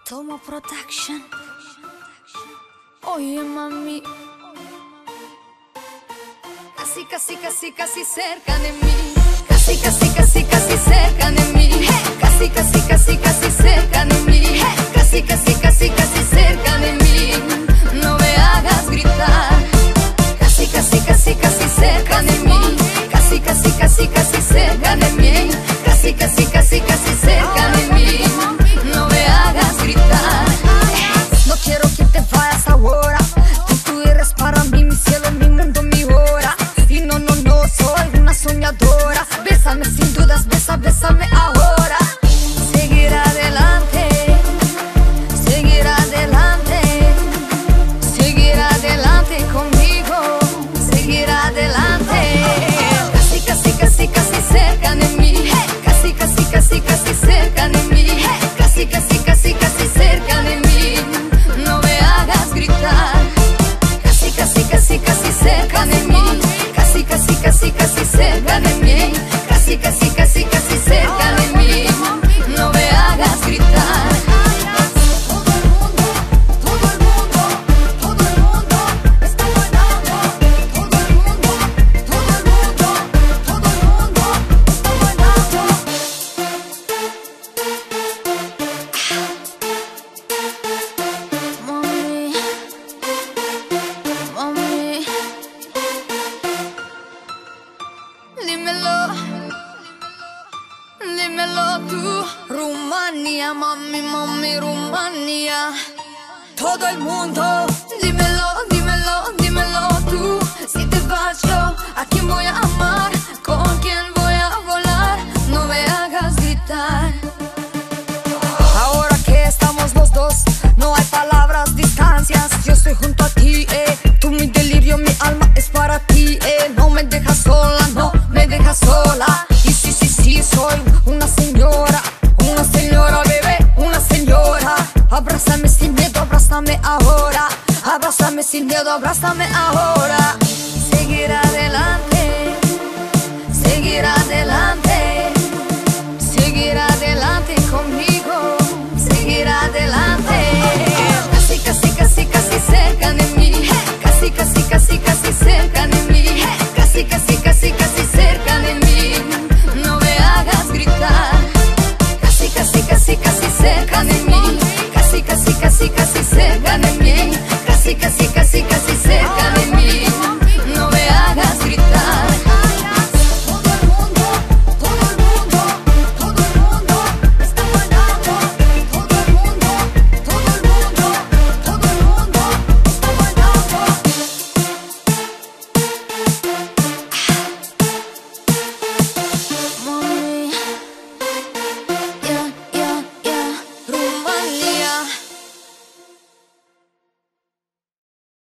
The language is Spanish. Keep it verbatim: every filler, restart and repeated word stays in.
Tomo Production. Oye, mami, casi, casi, casi, casi cerca de mí. Casi, casi, casi, casi cerca de mí. Casi, casi, casi, casi cerca de mí. Casi, casi, casi, casi cerca de mí. No me hagas gritar. Casi, casi, casi, casi cerca de mí. Casi, casi, casi, casi cerca de mí. Casi, casi, casi, casi cerca de mí. No me hagas gritar. No quiero que te vayas ahora. Tú, tú eres para mí mi cielo, mi mundo, mi hora. Y no, no, no soy una soñadora. Bésame sin dudas, besa, bésame ahora. Seguir adelante, seguir adelante, seguir adelante conmigo, seguir adelante. Casi, casi, casi, casi cerca de mí. Casi, casi, casi, casi cerca de mí. Casi, casi, casi, casi cerca de mí. No me hagas gritar. Casi, casi, casi, casi cerca de mí. Casi, casi, casi, casi cerca de mí. Casi, casi, casi, casi cerca de mí. No me hagas gritar. Todo el mundo, todo el mundo, todo el mundo está bailando. Todo el mundo, todo el mundo, todo el mundo está bailando. Mami, mami, dímelo, dímelo tú. Rumania, mami, mami, Rumania. Todo el mundo, dímelo, dímelo, dímelo tú. Si te vas yo, ¿a quién voy a amar? ¿Con quién voy a volar? No me hagas gritar. Ahora que estamos los dos, no hay palabras, distancias. Yo estoy junto a ti, eh. Tú mi delirio, mi alma es para ti, eh. No me dejas sola, no me dejas sola. Y sí, sí, sí, soy una señora, una señora, bebé, una señora. Abrázame sin miedo, abrázame ahora. Abrázame sin miedo, abrázame ahora. Seguir adelante, seguir adelante, seguir adelante conmigo, seguir adelante. Casi, casi, casi, casi cerca de mí. Casi, casi, casi, casi cerca de mí. Casi, casi, casi, casi cerca de mí. No me hagas gritar. Casi, casi, casi, casi cerca de mí. Casi, casi, casi, casi cerca de mí. Casi, casi